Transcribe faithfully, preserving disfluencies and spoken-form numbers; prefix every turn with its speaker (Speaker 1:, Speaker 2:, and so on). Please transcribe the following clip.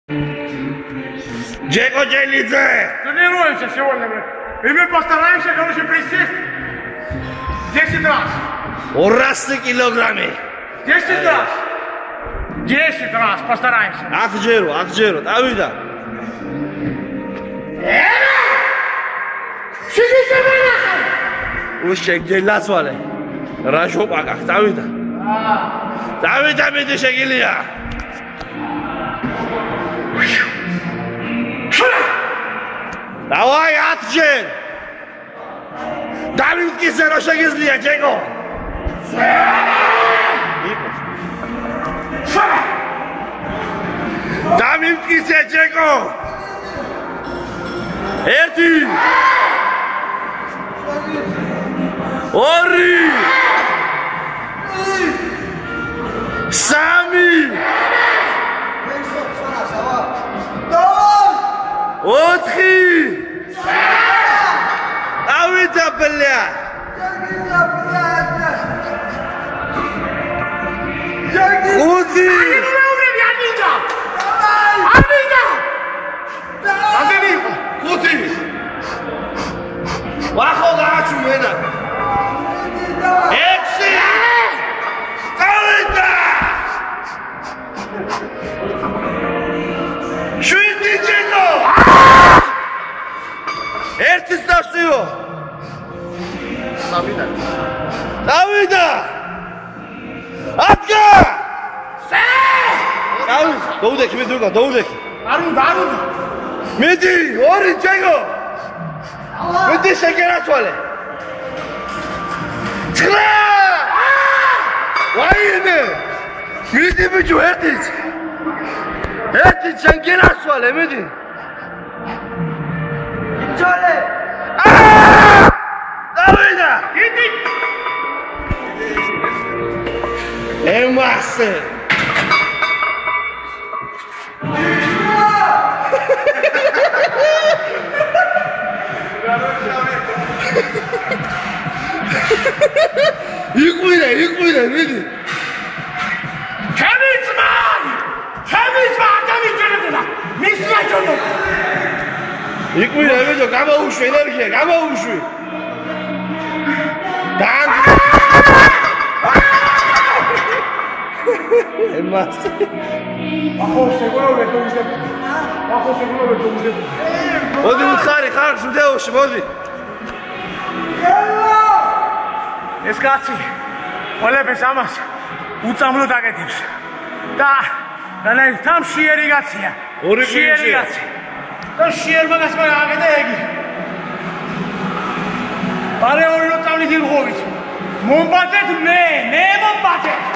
Speaker 1: Джеко Джейлидзе!
Speaker 2: Тренируемся сегодня, блядь. И мы постараемся, короче, присесть десять раз.
Speaker 1: Урасты килограммы.
Speaker 2: десять раз. десять раз постараемся.
Speaker 1: Акджеру, акджеру, давида. Ушек джейласвале. Рашо пака, давида. Давида миди шегилия. Давай, Атджен! Давид Кисера шагизлия, Джеко! Давид Кисера, Джеко! Эти! Ори! Сами! Отхи! Давида, бля! Худи! Худи! Вахо гачу мена! Экси! Давида! Шуйди Джеко! Эрти стасио! Давида! Давида! Атга! Се! Давид, доудеки, ми друга, доудеки.
Speaker 2: Дарун, дарун.
Speaker 1: Меди, ори Джеко! Меди шекерасвале! Цхра! Вайне! Меди биჭო, ერთიც! ერთიც შეკერასვალე, მედი! იძოლე! აა! დავიდა! იდი! ემასე! იყვირე, იყვირე, მედი! იყვირე, მეჯო, გამაუშვი ენერგია, გამაუშვი! დან! ემას!
Speaker 2: ახო შეგულოვე თუმზები. ახო შეგულოვე თუმზები.
Speaker 1: მოდი უთხარი ხარ ვიდეოში, მოდი.
Speaker 2: ეს კაცი ყველაფერს ამას უწამლოდ აკეთებს. და და თან შიერი კაცია.
Speaker 1: ორი
Speaker 2: შიერი კაცი. და შიერ მაგას მაგ აკეთე ეგი. არე ორი წამლით ირღვევით. მომბატეთ მე, მე მომბატეთ.